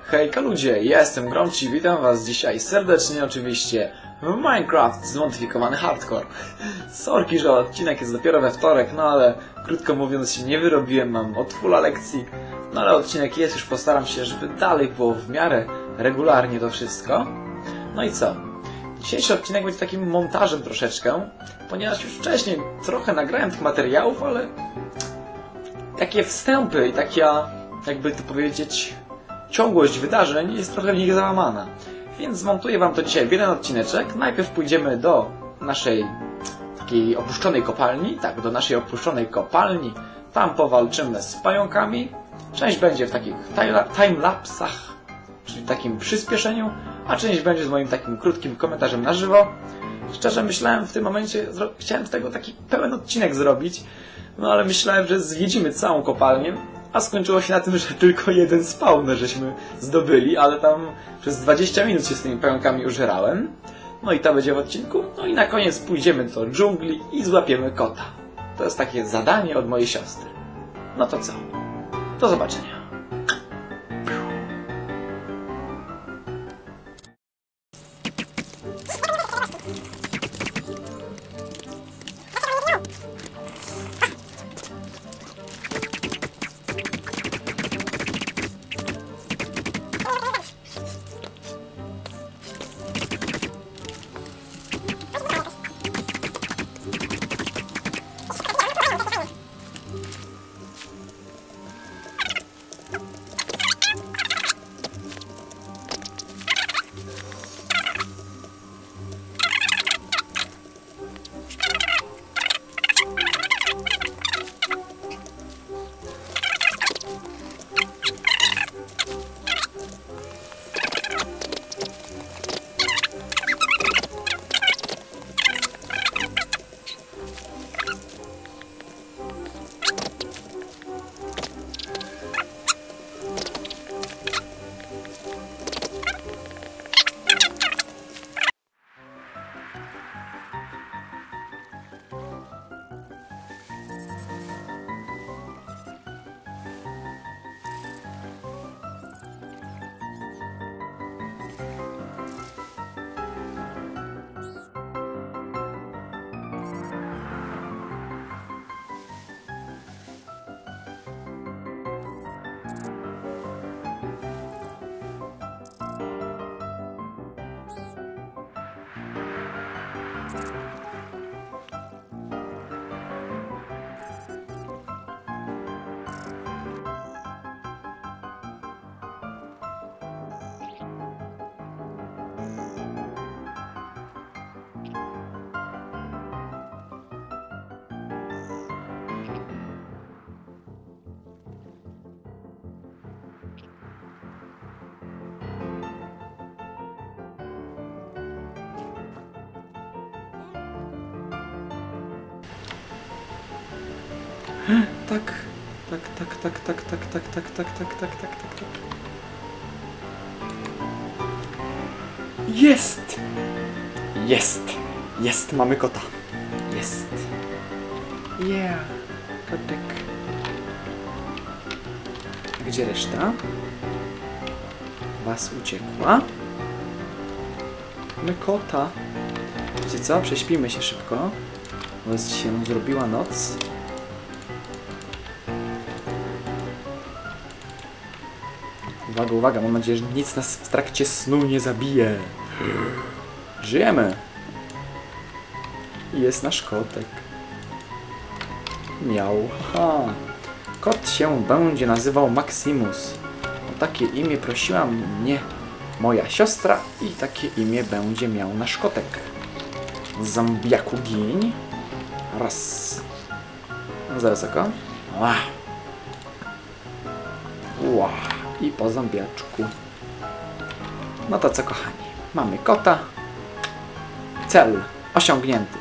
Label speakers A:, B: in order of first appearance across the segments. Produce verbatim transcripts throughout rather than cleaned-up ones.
A: Hejka ludzie, ja jestem Gromci, witam was dzisiaj serdecznie oczywiście w Minecraft zmodyfikowany hardcore. Sorki, że odcinek jest dopiero we wtorek, no ale krótko mówiąc się nie wyrobiłem, mam od fulla lekcji. No ale odcinek jest, już postaram się, żeby dalej było w miarę regularnie to wszystko. No i co? Dzisiejszy odcinek będzie takim montażem troszeczkę, ponieważ już wcześniej trochę nagrałem tych materiałów, ale takie wstępy i taka, jakby to powiedzieć, ciągłość wydarzeń jest trochę w nich załamana. Więc zmontuję wam to dzisiaj w jeden odcineczek. Najpierw pójdziemy do naszej takiej opuszczonej kopalni. Tak, do naszej opuszczonej kopalni. Tam powalczymy z pająkami. Część będzie w takich timelapsach, czyli w takim przyspieszeniu, a część będzie z moim takim krótkim komentarzem na żywo. Szczerze myślałem w tym momencie, chciałem z tego taki pełen odcinek zrobić, no ale myślałem, że zwiedzimy całą kopalnię. A skończyło się na tym, że tylko jeden spawner żeśmy zdobyli, ale tam przez dwadzieścia minut się z tymi pająkami użerałem. No i to będzie w odcinku. No i na koniec pójdziemy do dżungli i złapiemy kota. To jest takie zadanie od mojej siostry. No to co? Do zobaczenia. Tak, tak, tak, tak, tak, tak, tak, tak, tak, tak, tak, tak, tak, tak. Jest! Jest! Jest! Mamy kota! Jest! Yeah! Kotek. Gdzie reszta? Was uciekła? Mamy kota! Wiecie co? Prześpimy się szybko, bo się zrobiła noc. Uwaga, uwaga, mam nadzieję, że nic nas w trakcie snu nie zabije. Żyjemy. Jest nasz kotek. Miał. Aha. Kot się będzie nazywał Maximus. O takie imię prosiła mnie moja siostra i takie imię będzie miał nasz kotek. Zombiaku giń. Raz. Za wysoko. Ła. Ła. I po zombiaczku. No to co, kochani? Mamy kota. Cel osiągnięty.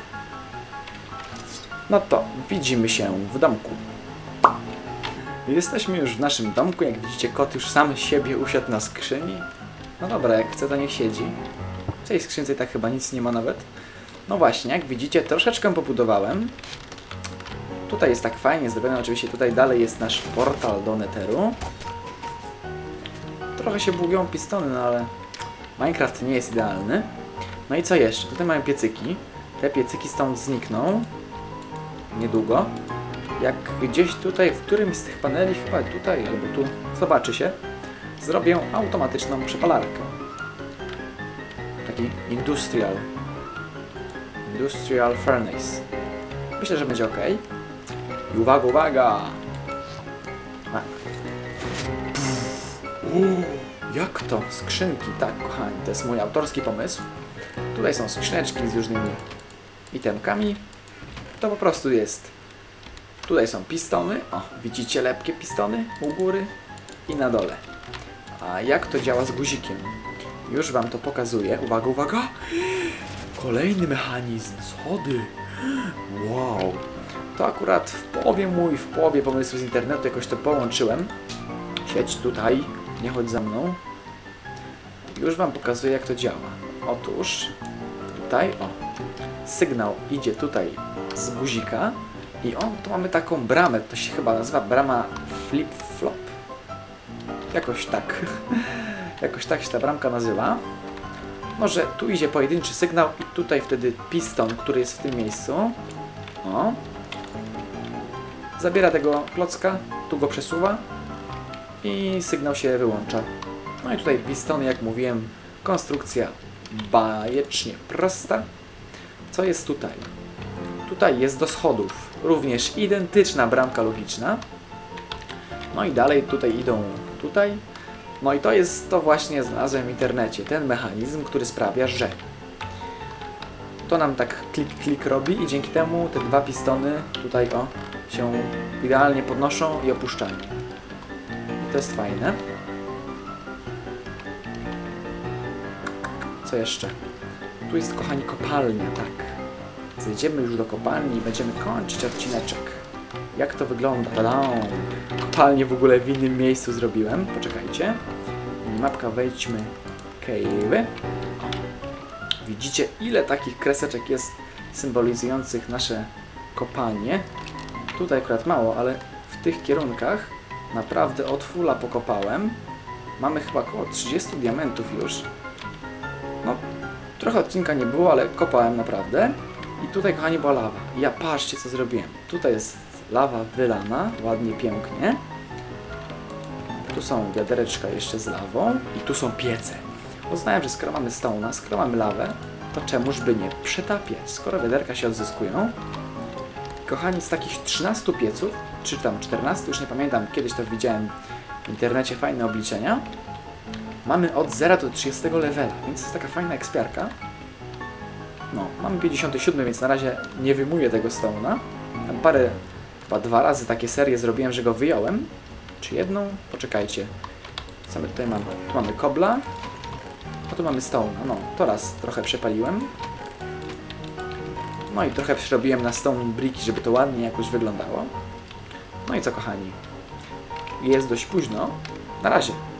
A: No to widzimy się w domku. Jesteśmy już w naszym domku. Jak widzicie, kot już sam siebie usiadł na skrzyni. No dobra, jak chce, to niech siedzi. W tej skrzynce tak chyba nic nie ma nawet. No właśnie, jak widzicie, troszeczkę pobudowałem. Tutaj jest tak fajnie zrobione. Oczywiście tutaj dalej jest nasz portal do Netheru. trochę się bugują pistony, no ale Minecraft nie jest idealny. No i co jeszcze? Tutaj mamy piecyki. Te piecyki stąd znikną niedługo. Jak gdzieś tutaj, w którymś z tych paneli, chyba tutaj albo tu, zobaczy się, zrobię automatyczną przepalarkę. Taki industrial. Industrial furnace. Myślę, że będzie ok. I uwaga, uwaga! A. Uuu, jak to? Skrzynki. Tak, kochani, to jest mój autorski pomysł. Tutaj są skrzyneczki z różnymi itemkami. To po prostu jest. Tutaj są pistony. O, widzicie lepkie pistony u góry i na dole. A jak to działa z guzikiem? Już wam to pokazuję. Uwaga, uwaga! Kolejny mechanizm. Schody. Wow. To akurat w połowie mój, w połowie pomysłu z internetu jakoś to połączyłem. Siedź tutaj, nie chodź za mną. Już wam pokazuję, jak to działa. Otóż tutaj, o, sygnał idzie tutaj z guzika i o, tu mamy taką bramę, to się chyba nazywa brama flip-flop. Jakoś tak. Jakoś tak się ta bramka nazywa. Może tu idzie pojedynczy sygnał i tutaj wtedy piston, który jest w tym miejscu. O. Zabiera tego klocka, tu go przesuwa i sygnał się wyłącza. No i tutaj pistony, jak mówiłem, konstrukcja bajecznie prosta. Co jest tutaj? Tutaj jest do schodów również identyczna bramka logiczna. No i dalej tutaj idą tutaj. No i to jest to właśnie, znalazłem w internecie, ten mechanizm, który sprawia, że to nam tak klik, klik robi i dzięki temu te dwa pistony tutaj o się idealnie podnoszą i opuszczają. I to jest fajne. Co jeszcze? Tu jest, kochani, kopalnia, tak. Zejdziemy już do kopalni i będziemy kończyć odcineczek. Jak to wygląda? Tadam! Kopalnię w ogóle w innym miejscu zrobiłem. Poczekajcie. Minimapka, wejdźmy. Cave'y. Widzicie, ile takich kreseczek jest symbolizujących nasze kopalnie. Tutaj akurat mało, ale w tych kierunkach naprawdę od fula pokopałem. Mamy chyba około trzydzieści diamentów już. No, trochę odcinka nie było, ale kopałem naprawdę. I tutaj, kochani, była lawa. I ja patrzcie, co zrobiłem. Tutaj jest lawa wylana, ładnie, pięknie. Tu są wiadereczka jeszcze z lawą i tu są piece. Uznałem, że skoro mamy stone'a, skoro mamy lawę, to czemuż by nie przetapiać, skoro wiaderka się odzyskują. Kochani, z takich trzynastu pieców, czy tam czternastu, już nie pamiętam, kiedyś to widziałem w internecie, fajne obliczenia, mamy od zera do trzydziestego levela, więc to jest taka fajna ekspiarka. No, mamy pięćdziesiąty siódmy, więc na razie nie wyjmuję tego stone'a. Tam parę, chyba dwa razy takie serie zrobiłem, że go wyjąłem. Czy jedną? Poczekajcie. Co my tutaj mamy? Tu mamy kobla, a tu mamy stone'a. No, to raz trochę przepaliłem. No i trochę przerobiłem na stone bricki, żeby to ładnie jakoś wyglądało. No i co, kochani? Jest dość późno. Na razie.